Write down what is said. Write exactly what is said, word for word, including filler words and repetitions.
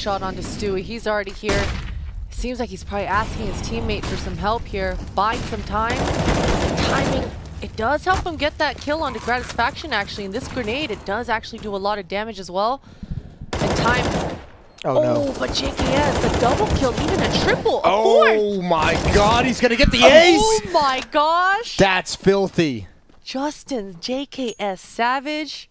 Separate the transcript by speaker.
Speaker 1: Shot onto Stewie. He's already here. Seems like he's probably asking his teammate for some help here, buying some time. Timing, it does help him get that kill onto Gratisfaction actually. And this grenade, it does actually do a lot of damage as well. And time.
Speaker 2: Oh,
Speaker 1: oh
Speaker 2: no.
Speaker 1: But J K S, a double kill, even a triple, a
Speaker 2: Oh
Speaker 1: fourth.
Speaker 2: my god, he's gonna get the ace!
Speaker 1: Oh my gosh!
Speaker 2: That's filthy.
Speaker 1: Justin, J K S Savage.